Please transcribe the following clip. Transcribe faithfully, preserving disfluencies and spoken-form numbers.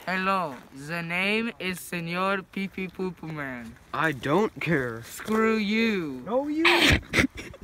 Hello, the name is Señor Pee Man. I don't care. Screw you. No, you.